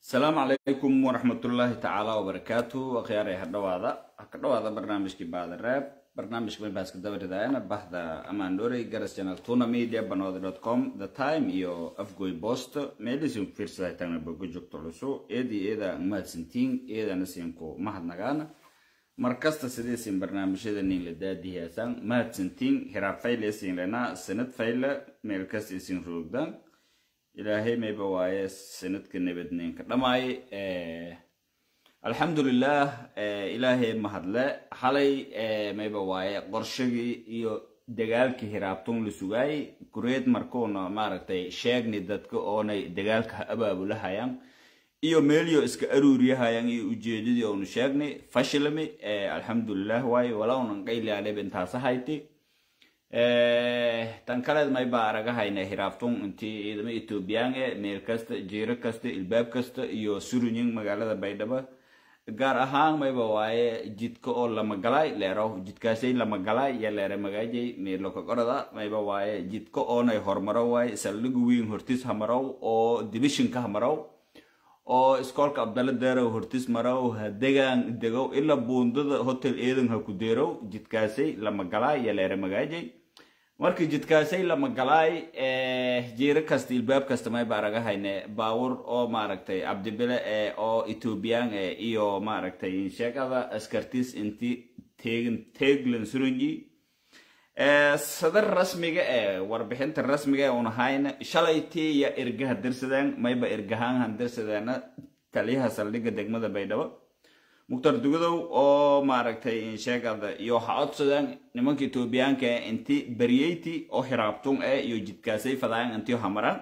السلام عليكم ورحمة الله تعالى وبركاته وخياري هذا برنامج كي بعد الراب برنامج كي بس كده بدأنا بحث أمان دوري جرس channel تونا ميديا banod.com the time يو أفجوي بوست ميليزيوم فرصة تاني بوجوك تلوسو إذا ما سنتين إذا نسينكو ما حد نجانا مركز تسديسين برنامج هذا نيل دادي هسان ما سنتين هرب فايل يسين لنا سنة فايل مركز يسين رودان إلهي ما يبواي سنة كنا بدنين كلامي الحمد لله إلهي مهدله حالي ما يبواي قرشي يو دجال كهربتون لسوعي كريت مركونا ماركتي شاق ندتك أنا دجال كأبا بولهايان iyo meelyo iska aruuriyahayaan iyo ujeedadii oo sheegnay fashilmi alxamdu lillaah way walaanan qaylaale bintaasahayti tan kale may baaragahayna hiraafton intii ciidamada Ethiopian meel kasta jeero kasta ilbaab kasta iyo surunyin magaalada Baydhabo gaar ahaan may bawaaye jidka oo lama galay leero jidkaasay lama galay ya leere magaajay meel loo ka qorada may bawaaye jidka oo nay hormaro way saldhigu weyn hortis hamaraw oo division ka hamaraw oo iskoolka Abdalla Deerow hortis maraw hadegan degow ila buundada hotel eedan ha ku deerow jidkaasay lama galay ya leere magaajay markii jidkaasay lama galay jeero kasta ilbaab kasta may baaragahayne baawur oo maaragtay Abdibile oo Ethiopian iyo maaragtay sheekada askartis intii teeglan surunji sadar rasmiga warbixinta rasmiga oo hayna shalayti ya irgaha dirsadaan mayba irgahan dirsadana taliyaha saldhiga degmada Baydhabo Mukhtar Dugadow oo maaragtay sheegada iyo xaadsadaan nimanka Ethiopianka intii bariyeyti oo xiraabtun iyo jidkaasay fadaan intii hamaran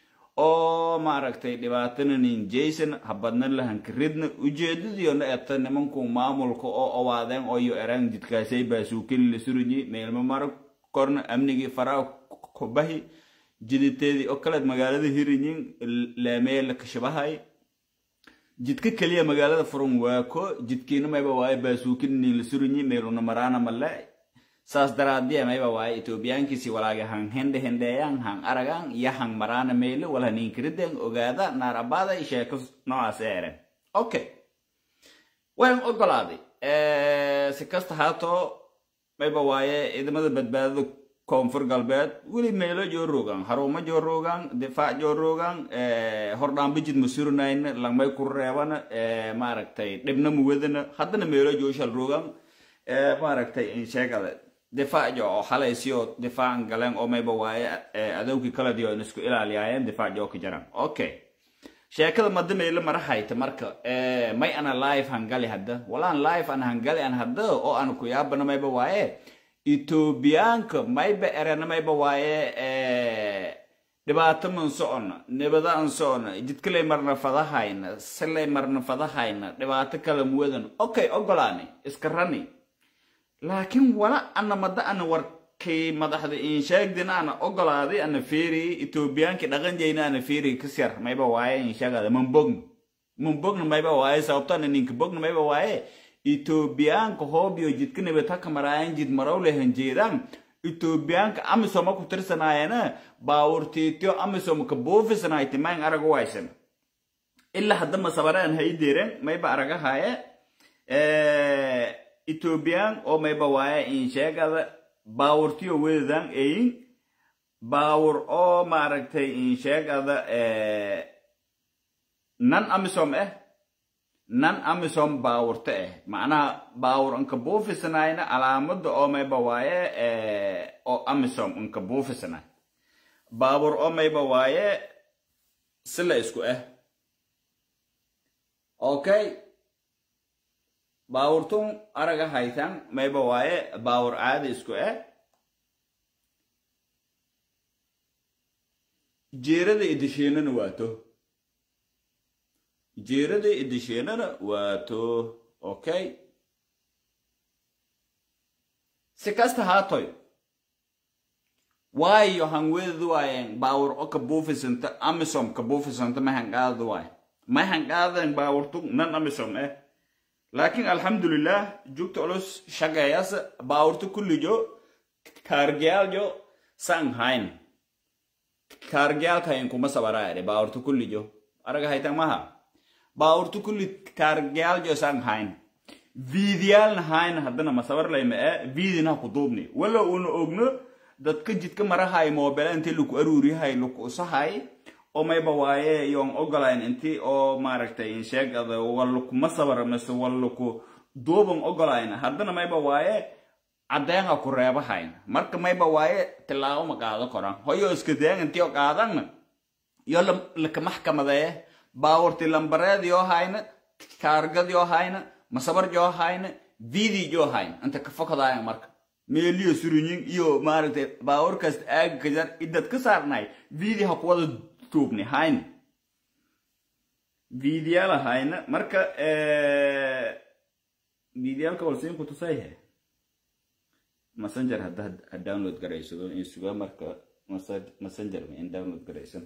oo maaragtay dhibaatanayn Jason habadna lahan kiridna ujeedadii oo eeta nimanku maamulka oo awaadeen oo iyo eraan jidkaasay baasuukin la surunyi meelma marag korna amnigi faraa ku bahi jiditeedii oo kala magaalada hirinyin la meel ka shabahay jidka kaliya magaalada furan waa ko jidkiina mayba waay baasuukin la surunyi meeluna marana mala saas daraadii mayba waay Ethiopiankiisi walaaga han hendeeyaan han aragan ya han marana meel wala nin kirideen ogaada naarabada sheeko noocaas eeran okay waan ogolaaday si kasta haato mayba waay idamada badbaadada koonfur galbeed wali meelo joorugan haruma joorugan difaac joorugan hordaan bijid masuurnayn langmay ku reebana maaragtay dibna muwadana haddana meelo jooshal rogan maaragtay in sheegada difaac oo xalaysiyo difaac galeen oo mayba waay adawki kala diyo isku ilaaliyayeen difaac oo ka jaran okay sheekada madameyla maraxayta marka may ana live hangali hadda walaan live ana hangali an hadda oo aan ku yaabana mayba waay Ethiopianka mayba erana mayba waaye dhibaato man socona nabada aan socona jidkale marna fadahayna salay marna fadahayna dhibaato kala muwadan okay ogolaani iska rani laakiin wala ana mada ana warkay madaxda in sheegdina ana ogolaaday ana fiiri Ethiopianka dhaqan jeeyna ana fiiri kasir mayba waaye in sheegada man bogna mayba waaye sababtana ninka bogna mayba waaye Ethiopianka hoobiyo jidka nabata kamaraan jid maraw lehan jeedaan Ethiopianka amisom ku tirsanayana baawurtiito amisom ka boofisanaaytay maan arago waysan illa hadda ma sabaraan haydeeren mayba araga haaye Ethiopian oo mayba waaye in sheegada baawurtiyo weedan baawur oo maaragtay in sheegada nan amisom baawurta macnaha baawur anka boofisanaayna calaamada oo mayba waaye oo amisom anka boofisanaay baawur oo mayba waaye sila isku okay baawurtun araga haytan mayba waaye baawur caadi isku jeerada idisheenana waato jeerada idisheenana waato okay si kasta haatoy waayo hanweedu waayeen baawur oo ka boofisanta amisom ka boofisanta ma hanqaadan baawurtu nan amisom laakiin alxamdulillah joogto culus shaqeeyas baawurtu kullijo kaargaaljo sanhayn kaargaalka in kuma sabaraare baawurtu kullijo araga haytan maha باورتو كل كارجال جوسان هاين فيديال هاين هدنا مصور لي ما فيدينا قطوبني ولا أغنى dadka jidka marahay mobile intii lagu aruuriyahay lagu sahay oo mayba waaye yoon ogolayn intii oo maaragtay in sheegada wala ku masabar mise wala ku dooban ogolayn haddana mayba waaye cadeena ku reebahayn marka mayba waaye tilaabo ma qaado koran hoyo iska deen intii oo qaadan yo la ka maxkamadaye baawarti lambareed yo hayna kaargad yo hayna masabar yo hayna video yo hayna anta ka fakadaan marka meeliyo surunyin iyo maaragtay baawar kasta aag gajar idad ka saarnay video ku wada tuubni hayn video la hayna marka video ka walsin ku tusayhe messenger hadda download garayso isuga marka messenger in download garaysan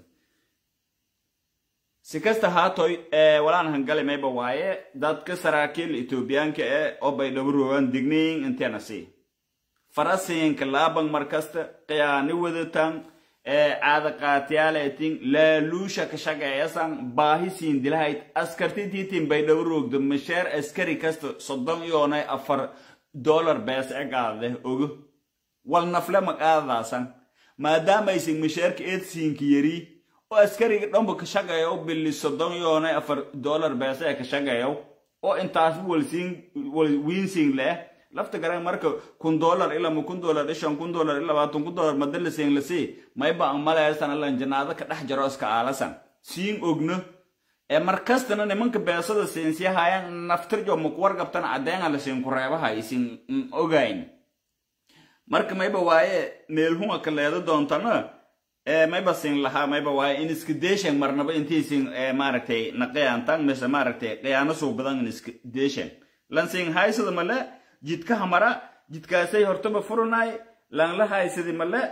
si kasta haatoy walaan hangale mayba waaye dadka saraakiil Ethioopiyaanka oo bay dhawroogan digniin inteena si فراسين كلابن مركزت قياني ودتان عادة قاتيالتين لا لوشا كشاقا يسان باهيسين دلهايت اسكرتي تيتين بيدوروك دم مشير اسكري كست صدام يوناي افر $1 بس اقاده اوغو والنفلة مقاده سان ما دام يسين مشير كيت سين كيري و اسكري دنبو كشاقا يو باللي صدام يوناي افر $1 بس كشاقا يو و انتاسب وين سين له لفت قران مركو $1 إلا $1 إيشان $1 إلا $2 مدل سين لسي ما يبقى أملا يسان الله جنادة كده جروس كعالسان سين أغنى مركز تنا نمانك بيصد سين سيا هايان نفترجو مكوار قبطان عدين على سين قريبا هاي سين أغاين مرك ما يبقى واي ميلهون أكلا يدو دونتانا ما يبقى سين لها ما يبقى واي إنسكديشن مرنبا انتي سين ماركتي نقيان تان مسا ماركتي قيانا سوبدان إنسكديشن لان سين هاي سيدا ملا jidka hamara jidkaasay hortaba furunay lan la haysadii male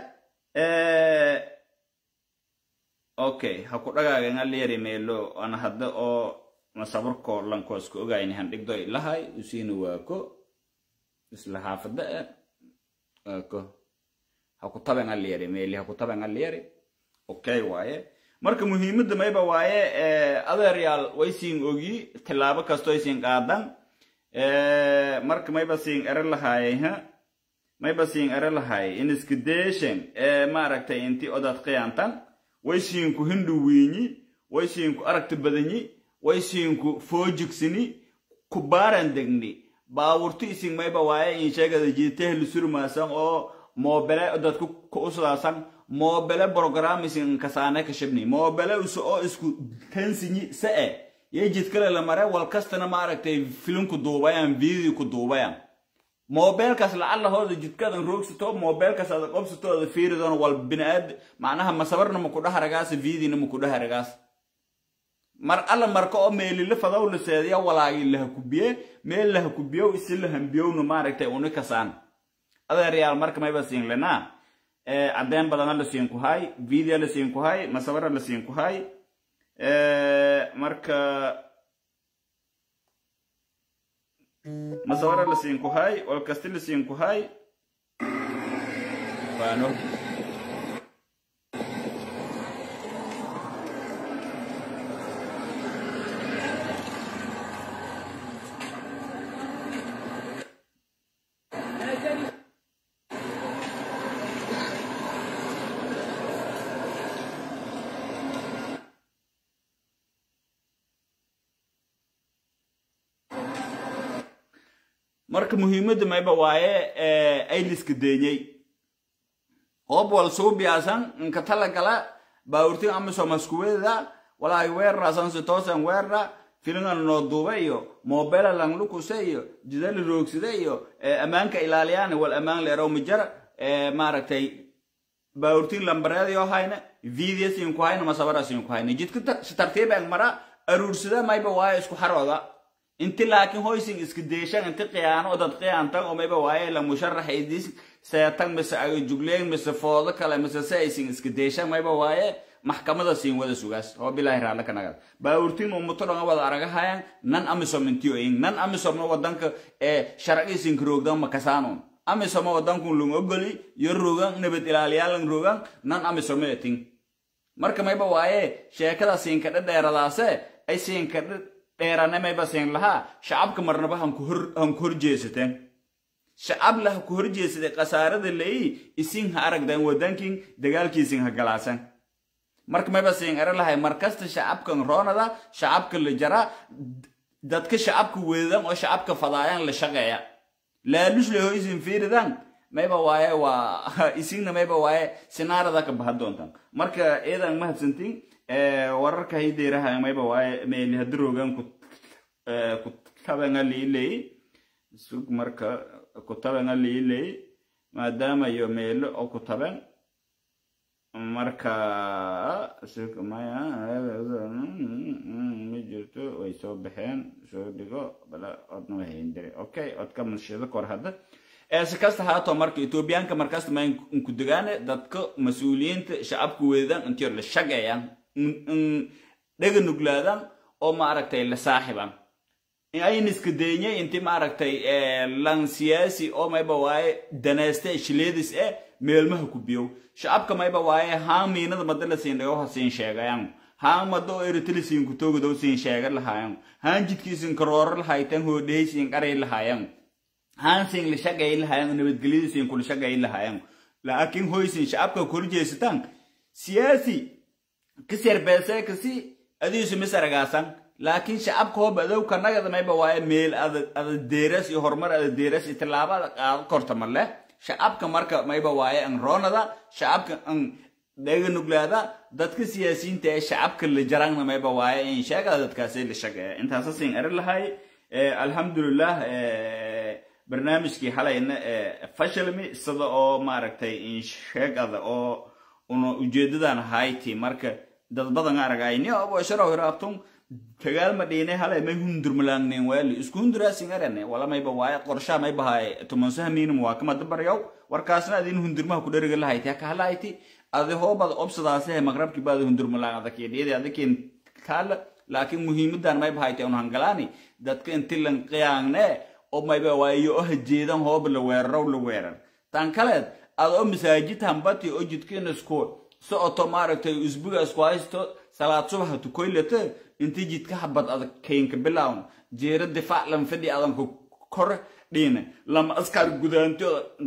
okay ha ku dhagaagan aliyari meelo ana hadda oo masabarko lan ko isku ogaayni han dhigdo ilahay usiina waako isla haafada ko ha ku taban aliyari meeli ha ku taban aliyari okay waaye marka muhiimada mayba waaye adeeryaal waysiin ogi tilaabo kasto aysiin qaadan marka may basing erlahay may basing erlahay in iskidation maaragtay inti odad qiyantan way siin ku hindu wiini way siin ku aragti badani way siin ku foojigsini ku baaran degni baawurti isin may ba waaye in sheegada jiitay lu surmaasan oo mobile odad ku usaasan mobile program isin kasaana ka shibni mobile oo isku tansini saa يجد كلا لمرة والكستنا ما ركتي فيلم كدوبايان فيديو كدوبايان موبايل كاس لعل هذا جد كذا نروح ستوب موبايل كاس هذا قبض ستوب فير ذا والبناد معناها ما صبرنا مكودها رجاس فيديو نمكودها رجاس مر الله مركو ميل اللي فضاول السيديا ولا يله كوبيه ميل له كوبيه ويسلهم بيو نما ركتي ونكسان هذا ريال مرك ما يبصين لنا عدين بدنا لسينكو هاي فيديو لسينكو هاي ما صبرنا لسينكو هاي marka masawara la siin ku hay wal kastil la siin ku hay baano marka muhiimada mayba waaye ay liska deeyay wal soo biyaasan inka tala gala baawurti ama soo maskuweeda walaay weerarsan si toosan weerara filingan noo duubayo mobile lan luku sayo jidal roogsidayo amaanka ilaaliyaan wal amaan leerow mijara maaragtay baawurti lambareeyo hayna videos in ku hayna masawara in ku hayna jidka si tartiib ah mara aruursida mayba waaye isku xarooda انت لكن هويسين اسكديشن انت قيانو دد قيانتان او ميبا واي لا مشرح يديس سيتان مس اي جوجلين مس فودا كلا مس سايسين اسكديشن ميبا واي محكمه سين ودا سوغاس هو بالله رالا كنغا باورتين ومتلون ودا ارغهايان نان امسوم انتيو ان نان امسوم ودانك شرعي سين كروغدان مكاسانون امسوم ودانك لون اوغلي يروغان نبت الاليالن روغان نان امسوم etين marka mayba waaye sheekada siin ka dheeradaase ay siin ka dheerane may baseen laha shacabka marnaba han ku horjeesateen shacab lah ku horjeesade qasaarada leey isin ha aragdan wadankin dagaalkiisin ha galaasan marka may baseen ara lahay markasta shacabkan roonada shacabka la jara dadka shacabka weedan oo shacabka fadaayaan la shaqeeya la lushleeyo isin fiiridan mayba waaye waa isinna mayba waaye sinaarada ka bahan doontaan marka eedan mahadsantiin wararka haydeeraha mayba waaye meel hadroogan ku tabangal ilay sug marka ku tabangal ilay maadaama iyo meel oo ku taban marka sug maya mijirto way soo baxeen soo dhigo bala odna way indire okay odka mashiida kor hada kasta haato marka Etoobiyaanka markasta ma ku degaane dadka mas'uuliyiinta shacabku weedan intii la shaqeeyaan dhaga nuglaadan oo ma aragtay la saaxiban ay niska deeynay intii ma aragtay lan siyaasi oo mayba waaye daneeste shileedis meelmaha ku biyo shacabka mayba waaye haamiinada madala siin dhago hasiin sheegayaan haamado eritilisiin ku toogdo siin sheegan lahaayaan haan jidkiisin karoor lahaytan hoodeysiin qaray lahaayaan hansing la shaqay lahaayeen nabadgelyadiisa ku shaqay lahaayeen laakiin hoysin shacabka ku horjeestaan siyaasi kasir beesay kasi adiisu misaragaasan laakiin shacabka oo badow kanaga mayba waaye meel ad deeras iyo horumar ad deeras itlaabada qaad korta marle shacabka marka mayba waaye an roonada shacabka an deega nuglaada dadka siyaasiyiinta ee shacabka la jarana mayba waaye in sheegada dadkaas la shaqay intaas siin arin lahay alhamdulillah barnaamijkii halayna fashalmi sida oo maaragtay in sheegada oo una ujeedadan hayti marka dad badan aragayni oo sharaw raabtum kagaal ma dheenay halay may hundurmalaangneen wali isku hunduraasin arane wala mayba waaye qorsha may bahay tumansahamin waa kama dabaryow warkaasna adin hundurmaha ku dhariga lahayti ka halayti adi hoobad obsadaasay maqrabki baad hundurmalaangada keediyada adikin kala laakiin muhiimadan may bahay taan hangalaani dadka intilan qiyaangne oo mayba waayo oo jeedan hoob la weerar tan kale adoo masaajid hambati oo jidkeen isku soo automatically usbuga isku haysto salaad subax tu koylata intii jidka habad adag keenka bilawn jeera difaac lan fadhi adan ku kor dhina lama askar gudaanto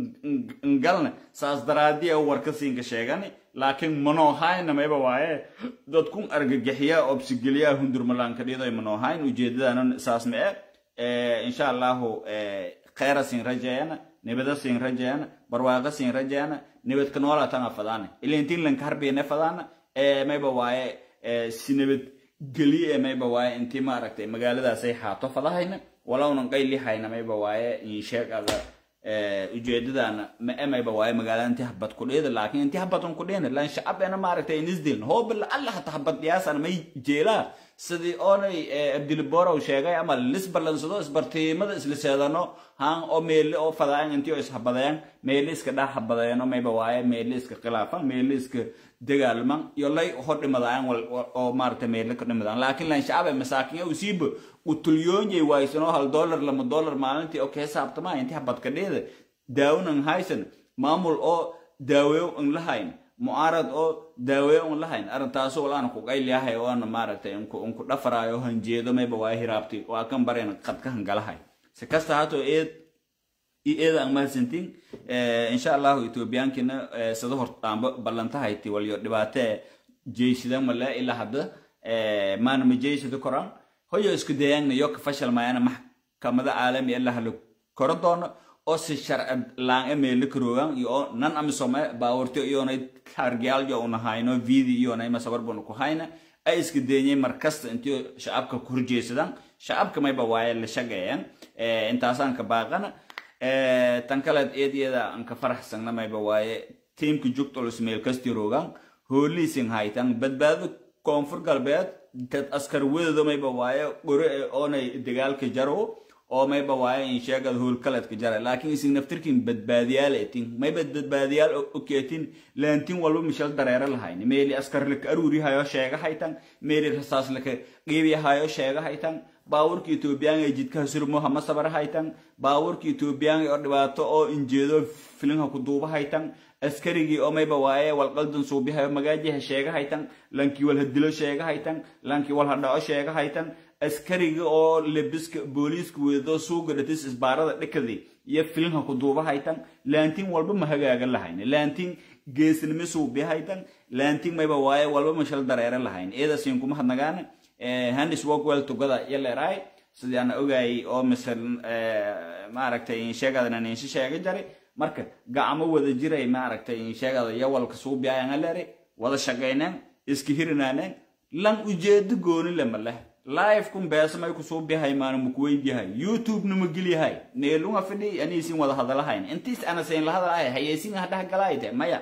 galna saas daraadiya warka siinka sheegani laakiin mano hayna mayba waaye dadku argagixiya obsigeliya hundurmalaanka dhiday mano hayn ujeedadana saas ma إن شاء الله خير سين رجعنا نبدأ سين رجعنا برواقة سين رجعنا نبدأ كنولا تنا فدانا اللي انتين لنكهر بينا فدانا ما يبواي سنبت قلي ما يبواي انتي ما ركتي مقالة دا سي حاطو فداهينا ولو ننقاي لي حينا ما يبواي يشيك هذا ujeedadana ma bawaay magaalada habad ku dheeda laakiin intii habadon ku dheena laan shacabena maaragtay nisdil hoob Allah tahabad yaasan may jeela sidii oonay Abdul Borow sheegay ama lisbalansado isbartiimada isla seedano haan oo meel oo fadaan intii is habadeen meel iska dhaxabadeen may bawaay meel iska khilaafan meel iska dagaalman yolay hodhimadaan oo maaragtay meel ka dhimadaan laakiin laan shacab masaakiin oo siib utulyoonjay waysano $1 $2 maalintii oo ka xisaabtama intii habad ka dheeda daawnan haysan maamul oo daaweeyo in lahayn mu'arad oo daaweeyo in lahayn arintaas oo laan ku qayliyahay oo aan maaragtay in ku dhafaraayo hanjeedo may bawaay hiraabti waa kan bareen qadka hangalahay si kasta haato eed aan mahadsantiin insha Allah Etoobiyankina sida hortaan ballantahay tii waliyo dhibaato jeesidan wala ilaa hadda maana ma jeesida koraan hoyo isku dayana yok fashal maayana maxkamada caalami Allah la korodoono oo si sharci laan email karoogan iyo nan amisome baawarto iyo nay targal iyo una hayno video iyo nay masabar bun ku hayna ay isku dayay markasta intii shacabka ku horjeesadaan shacabka may bawaay la shaqeeyaan intaasan ka baaqana tan kale eediyada aan ka faraxsan may bawaay teamku joogto ismail kastiroogan hooliisin haytan badbaado koonfur galbeed dad askar weedo may bawaay qore oonay dagaalka jaro oo may bawaay in sheegad hool kaladka jara laakiin isin naftirkiin badbaadiyaal eetin may badbaadiyaal oo keetin laantin walba mishal dareera lahayn meeli askar la aruuri hayo sheega haytan meeli rasaas la qiibi hayo sheega haytan baawurka Etoobiyaan ay jidka surmo hama sabar haytan baawurka Etoobiyaan oo dhibaato oo injeedo filinka ku duuba haytan askarigii oo mayba waaye wal qaldan soo bihay magaajiha sheega haytan lankii wal hadilo sheega haytan lankii wal hadhaco sheega haytan askarigii oo lebiska booliisku weedo suuga dhatis isbaarada dhikadii iyo filinka ku duuba haytan laantin walba ma hagaaga lahayn laantin geesnimo soo bihaytan laantin mayba waaye walba mashal dareere lahayn eeda siin kuma hadnagaan handis work well together yaleeray sidii aan ogaay oo misal maaragtay in sheegadana in sheega jaray marka gacmo wada jiray maaragtay in sheegada yawalka soo biyaan leeray wada shaqeynaan iska hirinaaneen lan ujeedo gooni lama leh live kun beesmay ku soo bihay maan mu kuweydiyahay youtube numa giliyahay neelunga fidhi aniisin wada hadalahayn intiis ana seen la hadalahay hayeysin hadda galaayde maya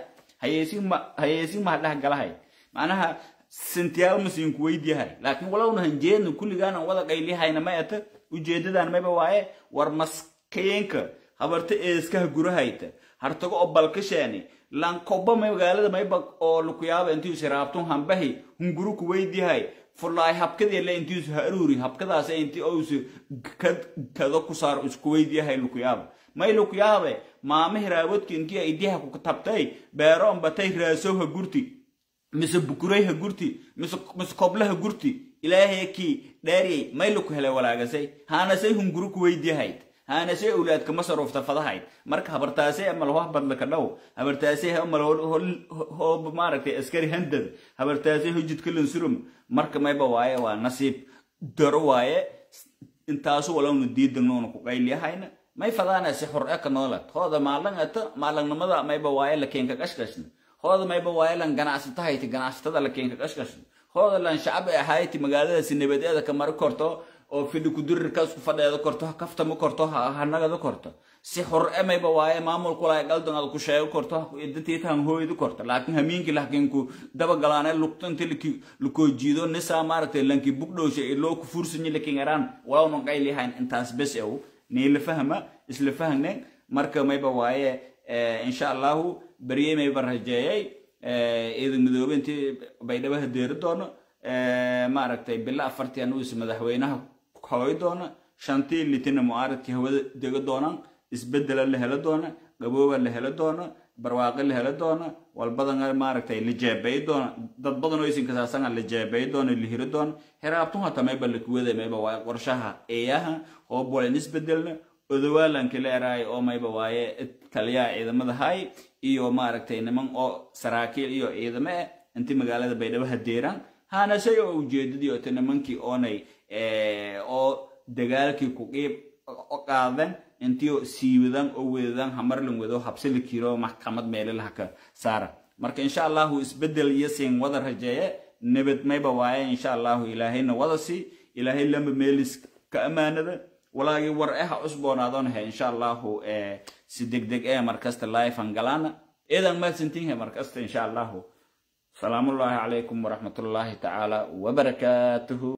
hayeysin ma hadda galahay macnaha sintiyaal musin kuweydiyahay laakiin walowna hanjeedna kulligaana wada qaylihayna ma ata ujeedadan mayba waaye war maskeenka habarta eeska gurahayta hartago oo balkasheeni lan koba magaalada mayba oo luku yaaba intii siraabtun hanbahi hunguru kuweydiyahay fulaay habkadii la intii soo aruuri habkadaas intii oo kado ku saar isku weydiyahay luku yaaba may luku yaabe maama hiraabadki intii ay diha ku tabtay beeroon batay raasoha gurti mise bukurayha gurti mise koblaha gurti ilaahay ki dhaariyay may luku helay walaagasay haanasay hunguru kuweydiyahay أنا شيء أولاد كمصروف تفضحين مرك هبرتاسي أما لو هبط لك النو هبرتاسي أما لو هو بمارك أسكري هندد هبرتاسي هجد كل نسرم مرك ما يبوايه ونصيب دروايه انتاسو ولو نديد دنون كوكايلي هاينا ما يفضانا سحر أكنولت هذا معلن نمضى ما يبوايه لكين كشكشن هذا ما يبوايه لان جناس تهايتي جناس تدا لكين كشكشن هذا لان شعب هايتي مقالة سنبدأ هذا كمر كورتو oo fidu ku dir kaas ku fadheedo korto kafta ma korto hanagada korto si xor amay ba waaye maamul kula galdan ku sheego korto idintiitan hooyadu korto laakiin hamiinki laakiin ku daba galaanay luqtanti luko jiido nisa maartay lanki bugdowshay loo ku fursanyi laakiin araan walaw non qaylihayn intaas bes ee ni la fahma isla fahnay marka may ba waaye insha Allah bariye may barajeeyay idin midoobintii baydhaba hadeer doono maartay bila afartii anu is madaxweynaha كويدونا شانتي اللي تنا معارض كهوة دقدونا إسبدل اللي هلدونا قبوبة اللي هلدونا برواق اللي هلدونا والبدن المعركة اللي جابيدونا ضد بدن ويسين كساسان اللي جابيدونا اللي هردونا هرابتوها تماي بالكويدة ما يبغى ورشها إياها هو بولا نسبدلنا ودوالا كلا راي أو ما يبغى كليا إذا ما هاي إيو معركة إنما أو سراكيل إيو إذا ما أنت مقالة بيدوها هديران هانا شيء وجدي أو تنمنكي أوني oo dagaalkii ku qeyb qaadan intii siiwadan oo weedan hamarlin wado habsili kiro maxkamad meelaha ka saara marka insha Allah isbedel yeeseen wada rajeeye nabad mayba waaye insha Allah ilaahayna wada si ilaahay lama meelis ka amaanada walaagi war cusboonaadon insha Allah si degdeg markasta live an galana idan ma sintiin markasta insha Allah salaamu alaykum wa rahmatullahi ta'ala wa barakatuh